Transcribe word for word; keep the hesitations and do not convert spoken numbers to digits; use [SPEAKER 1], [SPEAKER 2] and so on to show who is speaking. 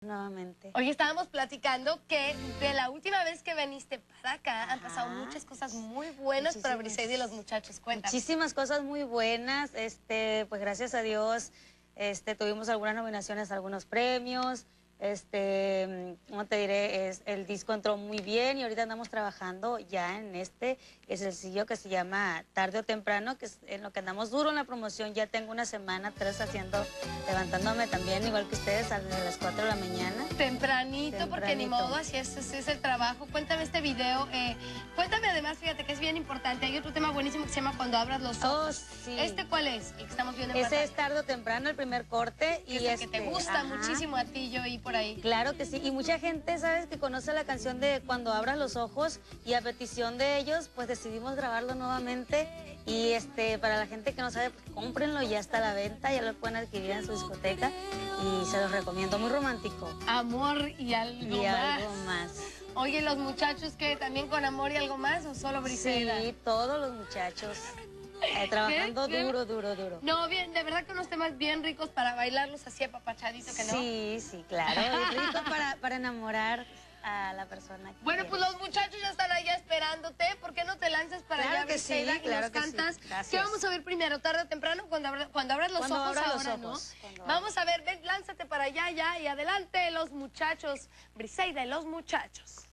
[SPEAKER 1] nuevamente.
[SPEAKER 2] Hoy estábamos platicando que de la última vez que viniste para acá
[SPEAKER 1] Ajá.
[SPEAKER 2] han pasado muchas cosas muy buenas para Briseida y los muchachos. Cuéntame.
[SPEAKER 1] Muchísimas cosas muy buenas. Este, pues gracias a Dios, este, tuvimos algunas nominaciones, algunos premios. Este, ¿cómo te diré? Es, el disco entró muy bien y ahorita andamos trabajando ya en este, es el sencillo que se llama Tarde o Temprano, que es en lo que andamos duro en la promoción. Ya tengo una semana, tres haciendo, levantándome también, igual que ustedes, a las cuatro de la mañana.
[SPEAKER 2] Tempranito,
[SPEAKER 1] Tempranito.
[SPEAKER 2] porque ni modo, así es, así es el trabajo. Cuéntame este video. Eh, cuéntame además, fíjate que es bien importante. Hay otro tema buenísimo que se llama Cuando abras los ojos.
[SPEAKER 1] Oh, sí.
[SPEAKER 2] ¿Este cuál es? El que estamos viendo en
[SPEAKER 1] Ese
[SPEAKER 2] pantalla.
[SPEAKER 1] es Tarde o Temprano, el primer corte.
[SPEAKER 2] Y
[SPEAKER 1] y
[SPEAKER 2] es el que te
[SPEAKER 1] este,
[SPEAKER 2] gusta
[SPEAKER 1] ajá.
[SPEAKER 2] muchísimo a ti, yo y por ahí.
[SPEAKER 1] Claro que sí, y mucha gente, ¿sabes?, que conoce la canción de Cuando abras los ojos, y a petición de ellos, pues decidimos grabarlo nuevamente. Y este, para la gente que no sabe, pues cómprenlo, ya está a la venta, ya lo pueden adquirir en su discoteca y se los recomiendo, muy romántico.
[SPEAKER 2] Amor y algo
[SPEAKER 1] Y
[SPEAKER 2] más.
[SPEAKER 1] algo más.
[SPEAKER 2] Oye, ¿los muchachos que también con amor y algo más o solo Briseida?
[SPEAKER 1] Sí, todos los muchachos eh, trabajando
[SPEAKER 2] ¿Qué? ¿Qué?
[SPEAKER 1] duro, duro, duro.
[SPEAKER 2] No, bien, de verdad que unos temas bien ricos para bailarlos así apapachadito, que no.
[SPEAKER 1] Sí, sí, claro, es rico para, para enamorar a la persona que
[SPEAKER 2] Bueno, pues
[SPEAKER 1] quieres.
[SPEAKER 2] los muchachos ya están allá esperándote. ¿Por qué no te lanzas para
[SPEAKER 1] Claro
[SPEAKER 2] allá,
[SPEAKER 1] que sí,
[SPEAKER 2] Briseida, y
[SPEAKER 1] claro
[SPEAKER 2] nos
[SPEAKER 1] que sí.
[SPEAKER 2] cantas?
[SPEAKER 1] Gracias.
[SPEAKER 2] ¿Qué vamos a ver primero, tarde o temprano? Cuando, abra, cuando abras los
[SPEAKER 1] Cuando
[SPEAKER 2] ojos
[SPEAKER 1] abra los
[SPEAKER 2] ahora,
[SPEAKER 1] ojos,
[SPEAKER 2] ¿no?
[SPEAKER 1] cuando
[SPEAKER 2] Vamos a ver, ven, lánzate para allá, ya, y adelante los muchachos. Briseida y los muchachos.